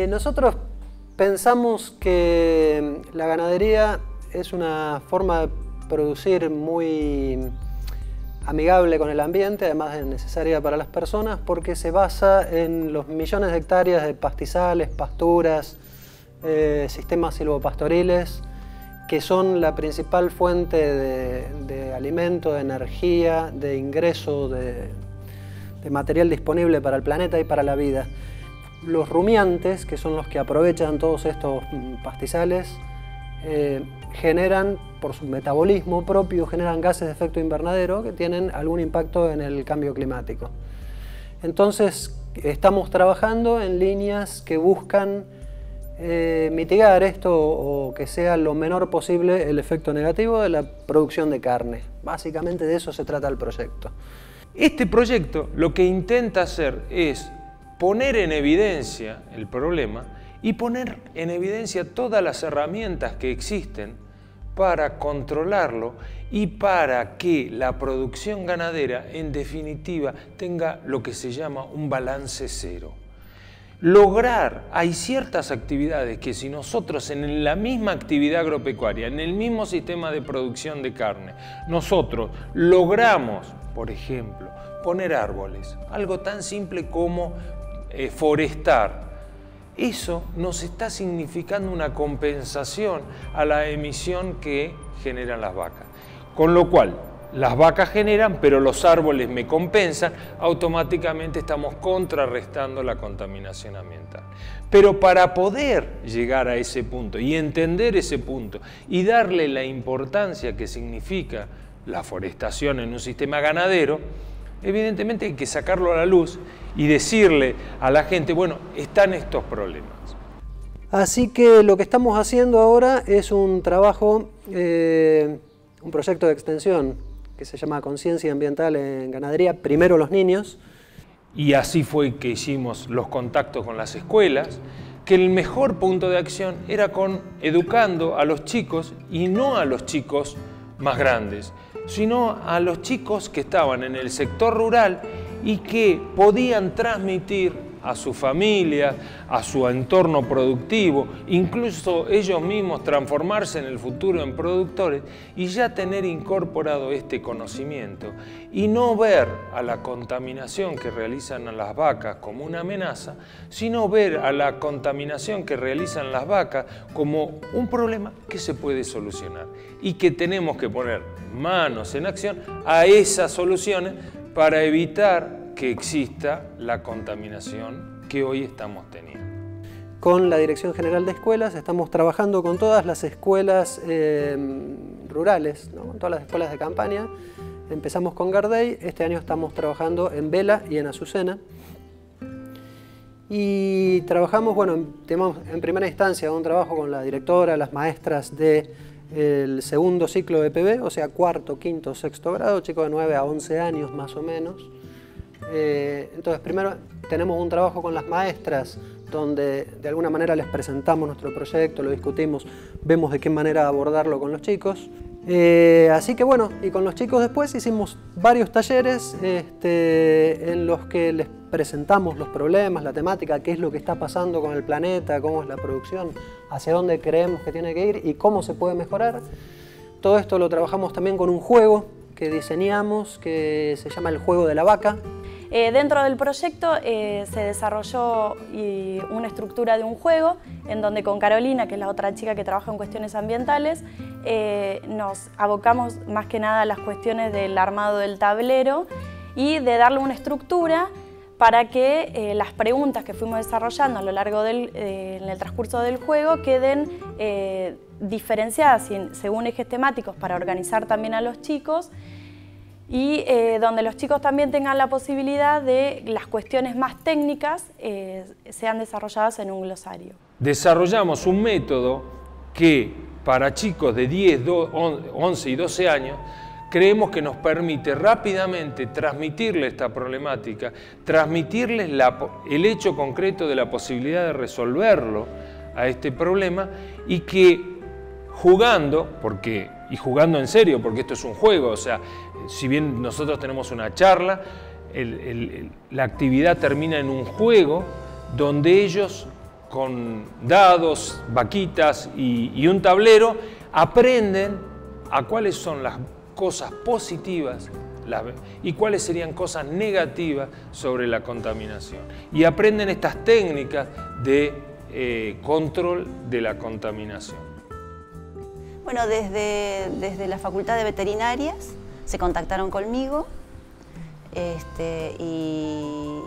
Nosotros pensamos que la ganadería es una forma de producir muy amigable con el ambiente, además de necesaria para las personas, porque se basa en los millones de hectáreas de pastizales, pasturas, sistemas silvopastoriles, que son la principal fuente de alimento, de energía, de ingreso de material disponible para el planeta y para la vida. Los rumiantes, que son los que aprovechan todos estos pastizales, generan, por su metabolismo propio, generan gases de efecto invernadero que tienen algún impacto en el cambio climático. Entonces, estamos trabajando en líneas que buscan mitigar esto o que sea lo menor posible el efecto negativo de la producción de carne. Básicamente de eso se trata el proyecto. Este proyecto lo que intenta hacer es poner en evidencia el problema y poner en evidencia todas las herramientas que existen para controlarlo y para que la producción ganadera, en definitiva, tenga lo que se llama un balance cero. Hay ciertas actividades que si nosotros en la misma actividad agropecuaria, en el mismo sistema de producción de carne, nosotros logramos, por ejemplo, poner árboles, algo tan simple como forestar, eso nos está significando una compensación a la emisión que generan las vacas. Con lo cual, las vacas generan, pero los árboles me compensan, automáticamente estamos contrarrestando la contaminación ambiental. Pero para poder llegar a ese punto y entender ese punto y darle la importancia que significa la forestación en un sistema ganadero, evidentemente hay que sacarlo a la luz y decirle a la gente, bueno, están estos problemas. Así que lo que estamos haciendo ahora es un trabajo, un proyecto de extensión que se llama Conciencia Ambiental en Ganadería, primero los niños. Y así fue que hicimos los contactos con las escuelas, que el mejor punto de acción era educando a los chicos, y no a los chicos más grandes, sino a los chicos que estaban en el sector rural y que podían transmitir a su familia, a su entorno productivo, incluso ellos mismos transformarse en el futuro en productores y ya tener incorporado este conocimiento y no ver a la contaminación que realizan a las vacas como una amenaza, sino ver a la contaminación que realizan las vacas como un problema que se puede solucionar y que tenemos que poner manos en acción a esas soluciones para evitar que exista la contaminación que hoy estamos teniendo. Con la Dirección General de Escuelas estamos trabajando con todas las escuelas rurales, ¿no? Con todas las escuelas de campaña. Empezamos con Gardey, este año estamos trabajando en Vela y en Azucena. Y trabajamos, bueno, tenemos en primera instancia un trabajo con la directora, las maestras del segundo ciclo de PB, o sea, cuarto, quinto, sexto grado, chicos de 9 a 11 años más o menos. Entonces, primero tenemos un trabajo con las maestras donde de alguna manera les presentamos nuestro proyecto, lo discutimos, vemos de qué manera abordarlo con los chicos. Así que bueno, y con los chicos después hicimos varios talleres en los que les presentamos los problemas, la temática, qué es lo que está pasando con el planeta, cómo es la producción, hacia dónde creemos que tiene que ir y cómo se puede mejorar. Todo esto lo trabajamos también con un juego que diseñamos que se llama el juego de la vaca. Dentro del proyecto se desarrolló una estructura de un juego en donde con Carolina, que es la otra chica que trabaja en cuestiones ambientales, nos abocamos más que nada a las cuestiones del armado del tablero y de darle una estructura para que las preguntas que fuimos desarrollando a lo largo en el transcurso del juego queden diferenciadas según ejes temáticos para organizar también a los chicos y donde los chicos también tengan la posibilidad de las cuestiones más técnicas sean desarrolladas en un glosario. Desarrollamos un método que para chicos de 10, 11 y 12 años creemos que nos permite rápidamente transmitirles esta problemática, transmitirles el hecho concreto de la posibilidad de resolverlo a este problema y que jugando, y jugando en serio, porque esto es un juego, o sea, si bien nosotros tenemos una charla, la actividad termina en un juego donde ellos con dados, vaquitas y un tablero, aprenden a cuáles son las cosas positivas y cuáles serían cosas negativas sobre la contaminación. Y aprenden estas técnicas de control de la contaminación. Bueno, desde la Facultad de Veterinarias se contactaron conmigo y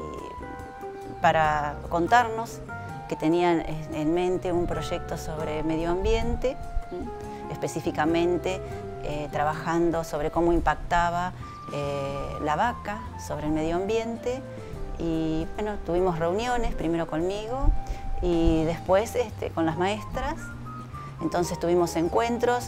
para contarnos que tenían en mente un proyecto sobre medio ambiente, específicamente trabajando sobre cómo impactaba la vaca sobre el medio ambiente. Y bueno, tuvimos reuniones, primero conmigo y después con las maestras. Entonces tuvimos encuentros,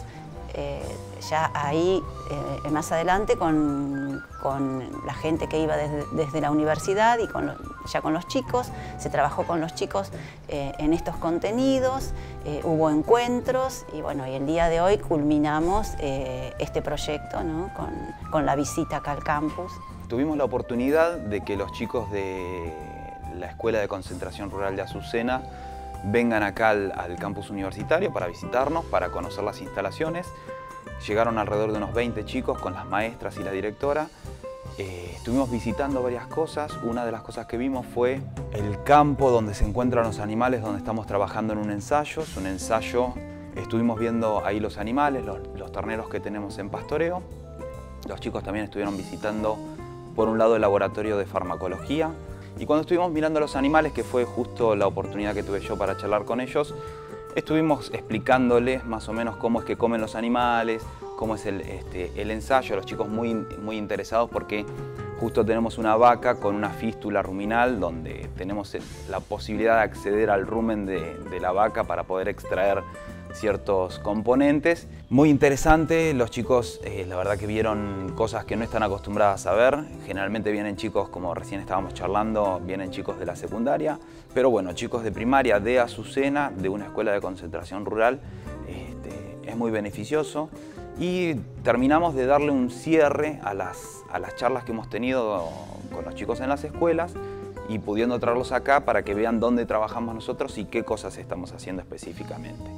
ya ahí más adelante con la gente que iba desde la universidad y ya con los chicos. Se trabajó con los chicos en estos contenidos, hubo encuentros y bueno, y el día de hoy culminamos este proyecto, ¿no? con la visita acá al campus. Tuvimos la oportunidad de que los chicos de la Escuela de Concentración Rural de Azucena vengan acá al campus universitario para visitarnos, para conocer las instalaciones. Llegaron alrededor de unos 20 chicos con las maestras y la directora. Estuvimos visitando varias cosas. Una de las cosas que vimos fue el campo donde se encuentran los animales, donde estamos trabajando en un ensayo. Es un ensayo, estuvimos viendo ahí los animales, los terneros que tenemos en pastoreo. Los chicos también estuvieron visitando, por un lado, el laboratorio de farmacología. Y cuando estuvimos mirando a los animales, que fue justo la oportunidad que tuve yo para charlar con ellos, estuvimos explicándoles más o menos cómo es que comen los animales, cómo es el ensayo. Los chicos muy interesados porque justo tenemos una vaca con una fístula ruminal donde tenemos la posibilidad de acceder al rumen de la vaca para poder extraer ciertos componentes. Muy interesante, los chicos la verdad que vieron cosas que no están acostumbradas a ver. Generalmente vienen chicos, como recién estábamos charlando, vienen chicos de la secundaria, pero bueno, chicos de primaria de Azucena, de una escuela de concentración rural, es muy beneficioso. Y terminamos de darle un cierre a las charlas que hemos tenido con los chicos en las escuelas y pudiendo traerlos acá para que vean dónde trabajamos nosotros y qué cosas estamos haciendo específicamente.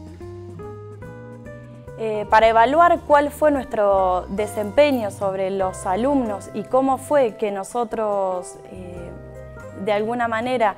Para evaluar cuál fue nuestro desempeño sobre los alumnos y cómo fue que nosotros de alguna manera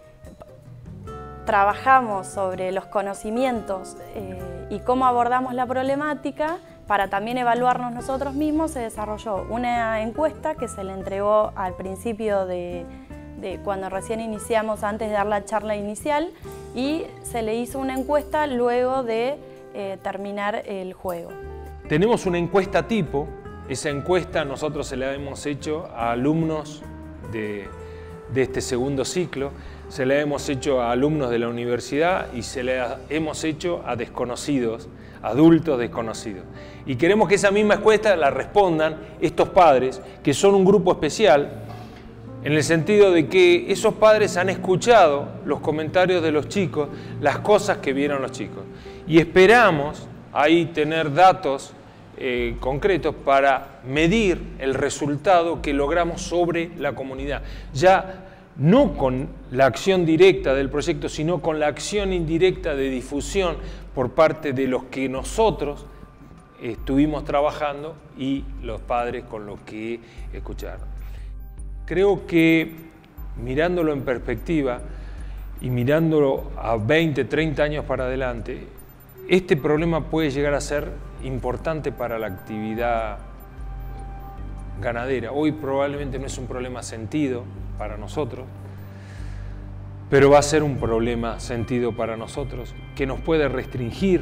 trabajamos sobre los conocimientos y cómo abordamos la problemática, para también evaluarnos nosotros mismos, se desarrolló una encuesta que se le entregó al principio de cuando recién iniciamos, antes de dar la charla inicial, y se le hizo una encuesta luego de terminar el juego. Tenemos una encuesta tipo. Esa encuesta nosotros se la hemos hecho a alumnos de este segundo ciclo, se la hemos hecho a alumnos de la universidad y se la hemos hecho a desconocidos, adultos desconocidos. Y queremos que esa misma encuesta la respondan estos padres, que son un grupo especial, en el sentido de que esos padres han escuchado los comentarios de los chicos, las cosas que vieron los chicos. Y esperamos ahí tener datos concretos para medir el resultado que logramos sobre la comunidad. Ya no con la acción directa del proyecto, sino con la acción indirecta de difusión por parte de los que nosotros estuvimos trabajando y los padres con los que escucharon. Creo que mirándolo en perspectiva y mirándolo a 20, 30 años para adelante, este problema puede llegar a ser importante para la actividad ganadera. Hoy probablemente no es un problema sentido para nosotros, pero va a ser un problema sentido para nosotros que nos puede restringir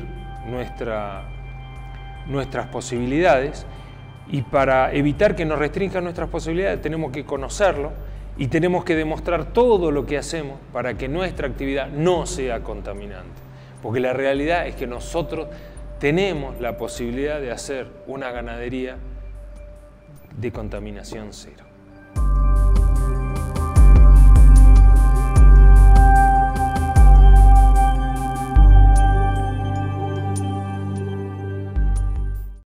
nuestras posibilidades, y para evitar que nos restrinjan nuestras posibilidades tenemos que conocerlo y tenemos que demostrar todo lo que hacemos para que nuestra actividad no sea contaminante. Porque la realidad es que nosotros tenemos la posibilidad de hacer una ganadería de contaminación cero.